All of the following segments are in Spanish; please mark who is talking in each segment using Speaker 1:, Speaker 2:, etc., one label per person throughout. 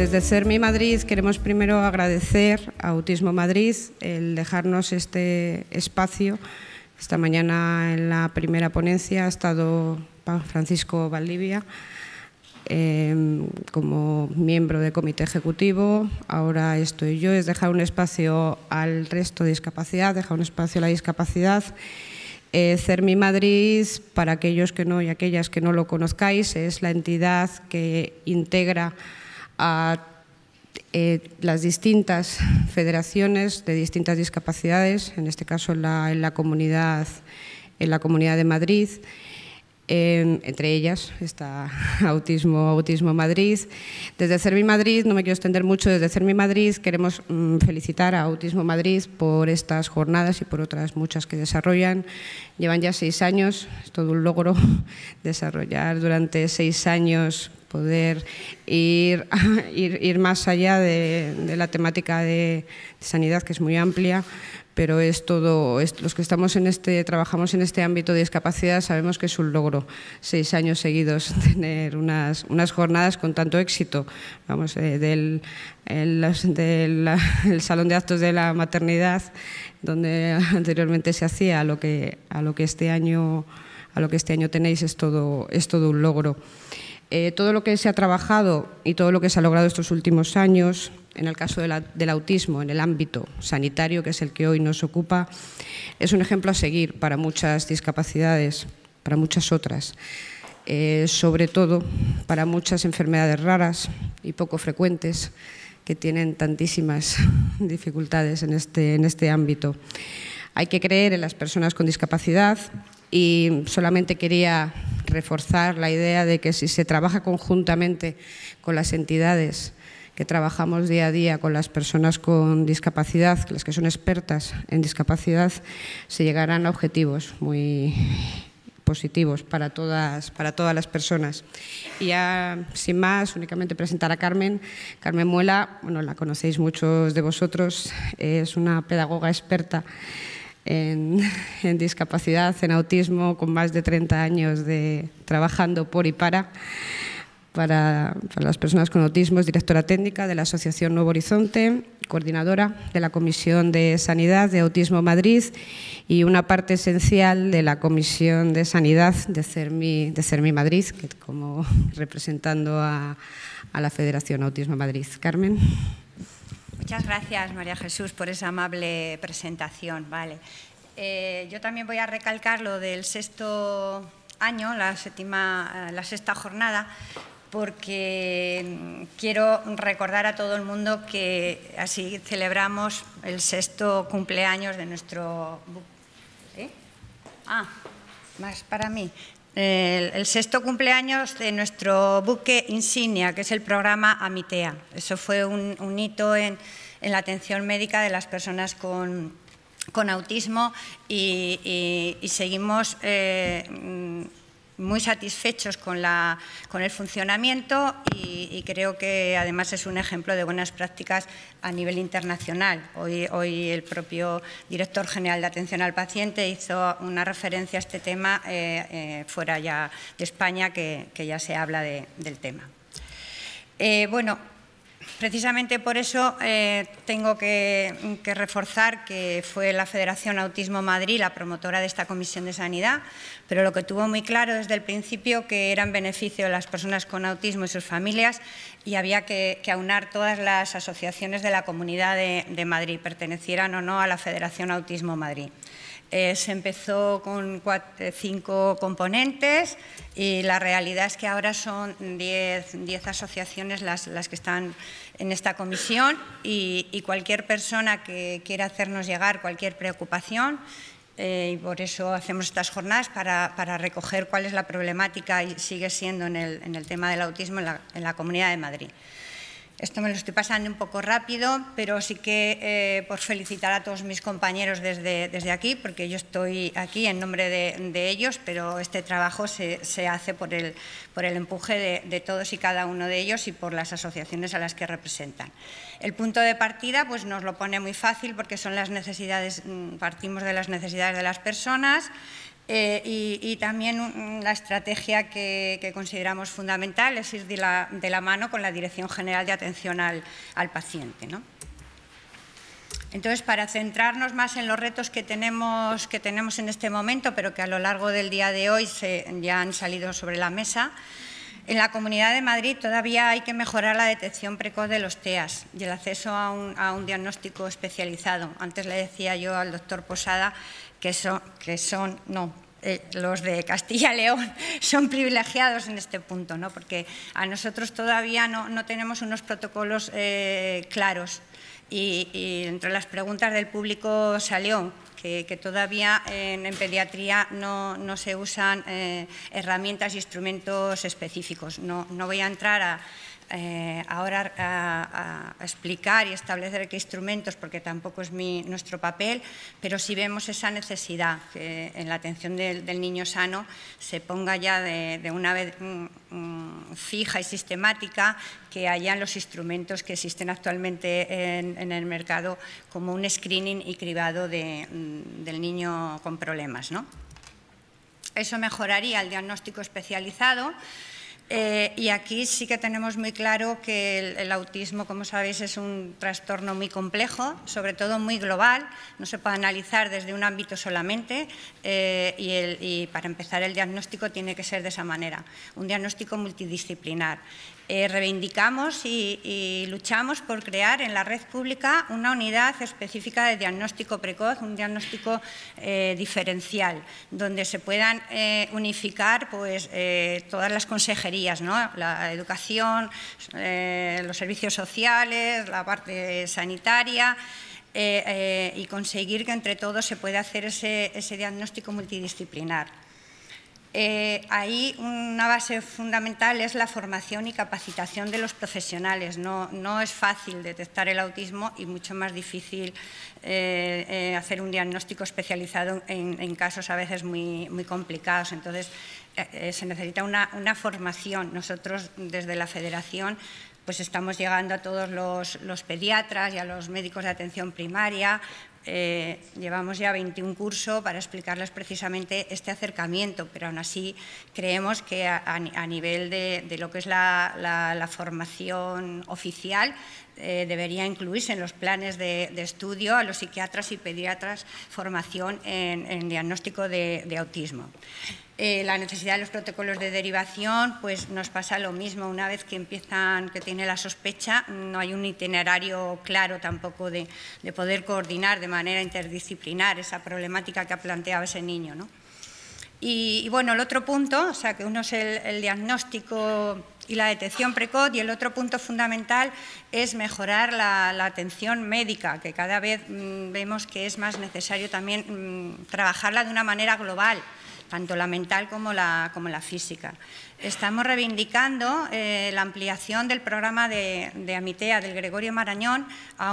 Speaker 1: desde CERMI Madrid queremos primero agradecer a Autismo Madrid el dejarnos este espacio. Esta mañana en la primera ponencia ha estado Francisco Valdivia como miembro del comité ejecutivo. Ahora estoy yo, es dejar un espacio al resto de discapacidad, dejar un espacio a la discapacidad. CERMI Madrid, para aquellos que no y aquellas que no lo conozcáis, es la entidad que integra a las distintas federaciones de distintas discapacidades, en este caso en la comunidad de Madrid. Entre ellas está Autismo Madrid. Desde CERMI Madrid, no me quiero extender mucho, desde CERMI Madrid queremos felicitar a Autismo Madrid por estas jornadas y por otras muchas que desarrollan. Llevan ya 6 años, es todo un logro desarrollar durante 6 años, poder ir más allá de la temática de sanidad, que es muy amplia. Pero es todo, los que trabajamos en este ámbito de discapacidad sabemos que es un logro 6 años seguidos tener unas jornadas con tanto éxito. Vamos, del salón de actos de la maternidad, donde anteriormente se hacía, a lo que este año tenéis, es todo un logro. Todo lo que se ha trabajado y todo lo que se ha logrado estos últimos años, en el caso del autismo, en el ámbito sanitario, que es el que hoy nos ocupa, es un ejemplo a seguir para muchas discapacidades, para muchas otras, sobre todo para muchas enfermedades raras y poco frecuentes que tienen tantísimas dificultades en este ámbito. Hay que creer en las personas con discapacidad y solamente quería reforzar la idea de que si se trabaja conjuntamente con las entidades que trabajamos día a día con las personas con discapacidad, las que son expertas en discapacidad, se llegarán a objetivos muy positivos para todas las personas. Y ya, sin más, únicamente presentar a Carmen Muela. Bueno, la conocéis muchos de vosotros, es una pedagoga experta en discapacidad, en autismo, con más de 30 años trabajando por y para las personas con autismo. Es directora técnica de la Asociación Nuevo Horizonte, coordinadora de la Comisión de Sanidad de Autismo Madrid y una parte esencial de la Comisión de Sanidad de CERMI Madrid, que como representando a la Federación Autismo Madrid. Carmen.
Speaker 2: Muchas gracias, María Jesús, por esa amable presentación. Vale. Yo también voy a recalcar lo del 6º año, la 6ª jornada, porque quiero recordar a todo el mundo que así celebramos el 6º cumpleaños de nuestro... más para mí. El 6º cumpleaños de nuestro buque insignia, que es el programa Amitea. Eso fue un hito en la atención médica de las personas con autismo y seguimos muy satisfechos con el funcionamiento y creo que además es un ejemplo de buenas prácticas a nivel internacional. Hoy el propio director general de atención al paciente hizo una referencia a este tema fuera ya de España, que ya se habla del tema. Bueno, precisamente por eso tengo que reforzar que fue la Federación Autismo Madrid la promotora de esta Comisión de Sanidad, pero lo que tuvo muy claro desde el principio que era en beneficio de las personas con autismo y sus familias y había que aunar todas las asociaciones de la Comunidad de Madrid, pertenecieran o no a la Federación Autismo Madrid. Se empezó con 5 componentes y la realidad es que ahora son 10 asociaciones las que están en esta comisión y cualquier persona que quiera hacernos llegar cualquier preocupación, y por eso hacemos estas jornadas para recoger cuál es la problemática y sigue siendo en el tema del autismo en la Comunidad de Madrid. Esto me lo estoy pasando un poco rápido, pero sí que por felicitar a todos mis compañeros desde aquí, porque yo estoy aquí en nombre de ellos, pero este trabajo se hace por el empuje de todos y cada uno de ellos y por las asociaciones a las que representan. El punto de partida pues nos lo pone muy fácil porque son las necesidades, partimos de las necesidades de las personas. Y también la estrategia que consideramos fundamental es ir de la mano con la Dirección General de Atención al Paciente, ¿no? Entonces, para centrarnos más en los retos que tenemos en este momento, pero que a lo largo del día de hoy ya han salido sobre la mesa, en la Comunidad de Madrid todavía hay que mejorar la detección precoz de los TEAs y el acceso a un diagnóstico especializado. Antes le decía yo al doctor Posada los de Castilla y León son privilegiados en este punto, ¿no? Porque a nosotros todavía no tenemos unos protocolos claros. Y entre las preguntas del público salió que todavía en pediatría no se usan herramientas e instrumentos específicos. No voy a entrar ahora a explicar y establecer qué instrumentos, porque tampoco es nuestro papel, pero sí vemos esa necesidad que en la atención del niño sano se ponga ya de una vez fija y sistemática, que hayan los instrumentos que existen actualmente en el mercado, como un screening y cribado del niño con problemas, ¿no? Eso mejoraría el diagnóstico especializado. Y aquí sí que tenemos muy claro que el autismo, como sabéis, es un trastorno muy complejo, sobre todo muy global, no se puede analizar desde un ámbito solamente y para empezar el diagnóstico tiene que ser de esa manera, un diagnóstico multidisciplinar. Reivindicamos y luchamos por crear en la red pública una unidad específica de diagnóstico precoz, un diagnóstico diferencial, donde se puedan unificar pues, todas las consejerías, ¿no? La educación, los servicios sociales, la parte sanitaria, y conseguir que entre todos se pueda hacer ese diagnóstico multidisciplinar. Ahí una base fundamental es la formación y capacitación de los profesionales. No es fácil detectar el autismo y mucho más difícil hacer un diagnóstico especializado en casos a veces muy complicados. Entonces, se necesita una formación. Nosotros, desde la Federación, pues estamos llegando a todos los pediatras y a los médicos de atención primaria. Llevamos ya 21 cursos para explicarles precisamente este acercamiento, pero aún así creemos que a nivel de lo que es la formación oficial debería incluirse en los planes de estudio a los psiquiatras y pediatras formación en diagnóstico de autismo. La necesidad de los protocolos de derivación, pues nos pasa lo mismo. Una vez que tiene la sospecha, no hay un itinerario claro tampoco de poder coordinar de manera interdisciplinar esa problemática que ha planteado ese niño, ¿no? Y bueno, el otro punto, o sea, que uno es el diagnóstico y la detección precoz, y el otro punto fundamental es mejorar la atención médica, que cada vez vemos que es más necesario también trabajarla de una manera global, tanto la mental como la física. Estamos reivindicando la ampliación del programa de Amitea, del Gregorio Marañón,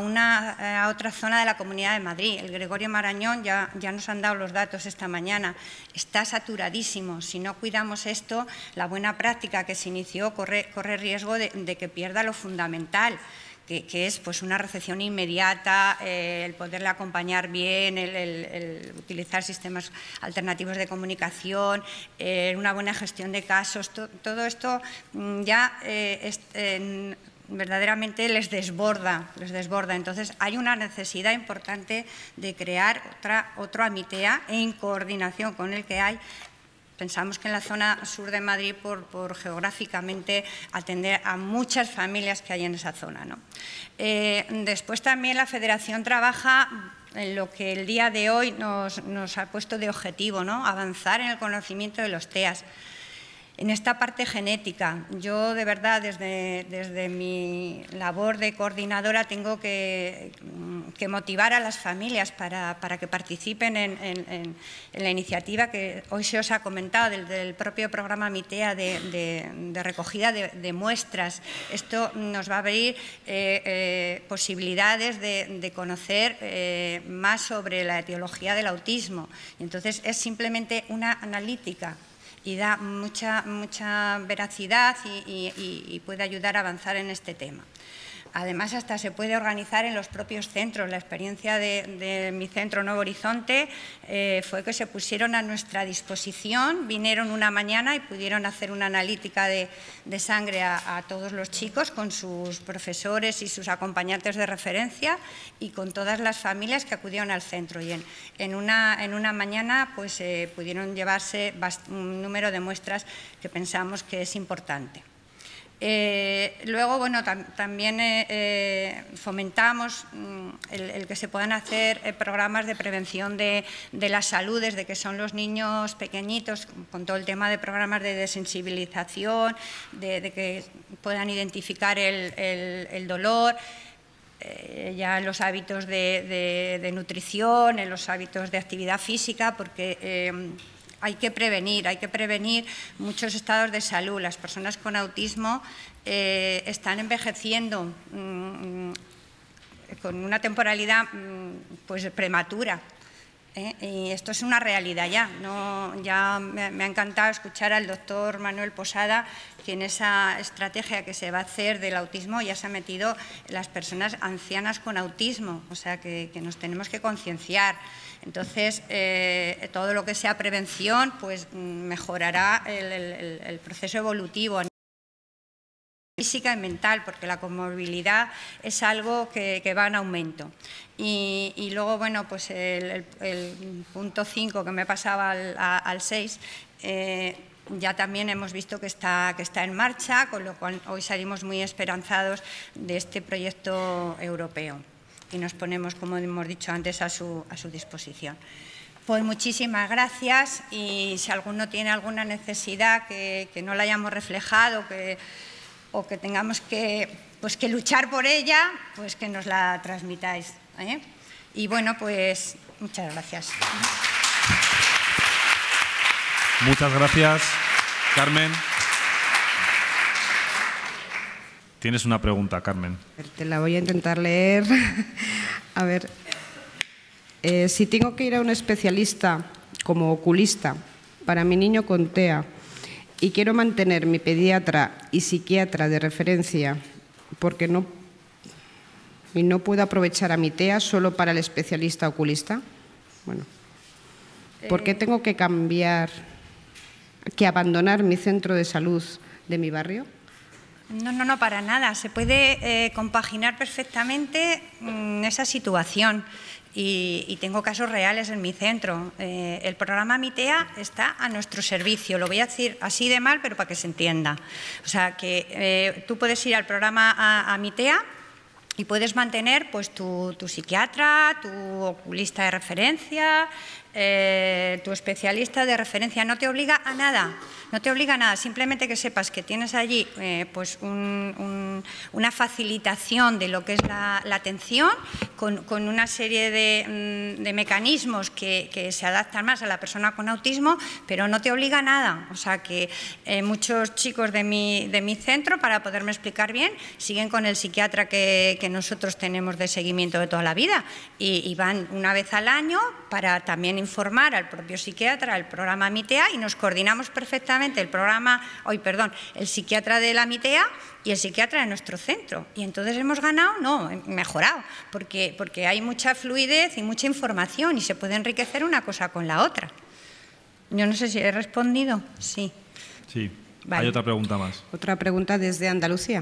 Speaker 2: a otra zona de la Comunidad de Madrid. El Gregorio Marañón, ya nos han dado los datos esta mañana, está saturadísimo. Si no cuidamos esto, la buena práctica que se inició corre riesgo de que pierda lo fundamental, que es pues, una recepción inmediata, el poderle acompañar bien, el utilizar sistemas alternativos de comunicación, una buena gestión de casos. Todo esto ya verdaderamente les desborda. Entonces, hay una necesidad importante de crear otro Amitea en coordinación con el que hay. Pensamos que en la zona sur de Madrid, por geográficamente atender a muchas familias que hay en esa zona, ¿no? Después también la Federación trabaja en lo que el día de hoy nos ha puesto de objetivo, ¿no? Avanzar en el conocimiento de los TEAs. En esta parte genética, yo de verdad desde mi labor de coordinadora tengo que motivar a las familias para que participen en la iniciativa que hoy se os ha comentado del propio programa Amitea de recogida de muestras. Esto nos va a abrir posibilidades de conocer más sobre la etiología del autismo. Entonces es simplemente una analítica y da mucha veracidad y puede ayudar a avanzar en este tema. Además, hasta se puede organizar en los propios centros. La experiencia de mi centro Nuevo Horizonte fue que se pusieron a nuestra disposición, vinieron una mañana y pudieron hacer una analítica de sangre a todos los chicos con sus profesores y sus acompañantes de referencia y con todas las familias que acudieron al centro. Y en una mañana pues, pudieron llevarse un número de muestras que pensamos que es importante. Luego, bueno, también fomentamos el que se puedan hacer programas de prevención de la salud desde que son los niños pequeñitos, con todo el tema de programas de desensibilización, de que puedan identificar el dolor, ya en los hábitos de nutrición, en los hábitos de actividad física, porque hay que prevenir muchos estados de salud. Las personas con autismo están envejeciendo con una temporalidad pues, prematura. Y esto es una realidad ya. Ya me ha encantado escuchar al doctor Manuel Posada que en esa estrategia que se va a hacer del autismo ya se ha metido las personas ancianas con autismo, o sea que nos tenemos que concienciar. Entonces, todo lo que sea prevención pues mejorará el proceso evolutivo física y mental, porque la comorbilidad es algo que va en aumento. Y luego, bueno, pues el punto 5 que me pasaba al 6, ya también hemos visto que está en marcha, con lo cual hoy salimos muy esperanzados de este proyecto europeo y nos ponemos, como hemos dicho antes, a su disposición. Pues muchísimas gracias y si alguno tiene alguna necesidad que no la hayamos reflejado, o que tengamos que luchar por ella, pues que nos la transmitáis. Y bueno, pues muchas gracias.
Speaker 3: Muchas gracias, Carmen. Tienes una pregunta, Carmen.
Speaker 1: Te la voy a intentar leer. A ver, si tengo que ir a un especialista como oculista para mi niño con TEA, y quiero mantener mi pediatra y psiquiatra de referencia porque no puedo aprovechar a mi TEA solo para el especialista oculista. Bueno, ¿por qué tengo que abandonar mi centro de salud de mi barrio?
Speaker 2: No, para nada. Se puede compaginar perfectamente esa situación. Y tengo casos reales en mi centro. El programa MITEA está a nuestro servicio. Lo voy a decir así de mal, pero para que se entienda. O sea, que tú puedes ir al programa a MITEA y puedes mantener pues, tu psiquiatra, tu oculista de referencia, tu especialista de referencia. No te obliga a nada. No te obliga a nada, simplemente que sepas que tienes allí pues una facilitación de lo que es la atención con una serie de mecanismos que se adaptan más a la persona con autismo, pero no te obliga a nada. O sea que muchos chicos de mi centro, para poderme explicar bien, siguen con el psiquiatra que nosotros tenemos de seguimiento de toda la vida y van una vez al año para también informar al propio psiquiatra, al programa MITEA, y nos coordinamos perfectamente el psiquiatra de la MITEA y el psiquiatra de nuestro centro. Y entonces hemos mejorado, porque hay mucha fluidez y mucha información y se puede enriquecer una cosa con la otra. Yo no sé si he respondido. Sí.
Speaker 3: Sí.
Speaker 1: Vale.
Speaker 3: Hay otra pregunta más.
Speaker 1: Otra pregunta desde Andalucía.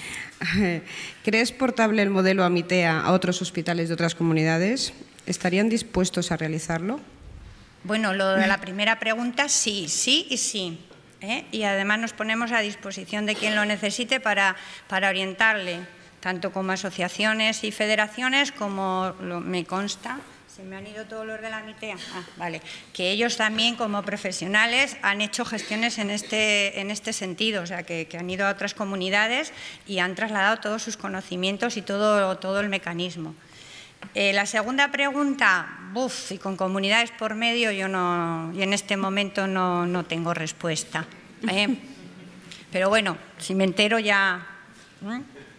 Speaker 1: ¿Crees portable el modelo AMITEA a otros hospitales de otras comunidades? ¿Estarían dispuestos a realizarlo?
Speaker 2: Bueno, lo de la primera pregunta, sí y sí. Y además nos ponemos a disposición de quien lo necesite para orientarle, tanto como asociaciones y federaciones, como me consta. Se me han ido todos los de la MITEA. Vale. Que ellos también, como profesionales, han hecho gestiones en este sentido, o sea, que han ido a otras comunidades y han trasladado todos sus conocimientos y todo el mecanismo. La segunda pregunta, y con comunidades por medio, yo en este momento no tengo respuesta. Pero bueno, si me entero ya.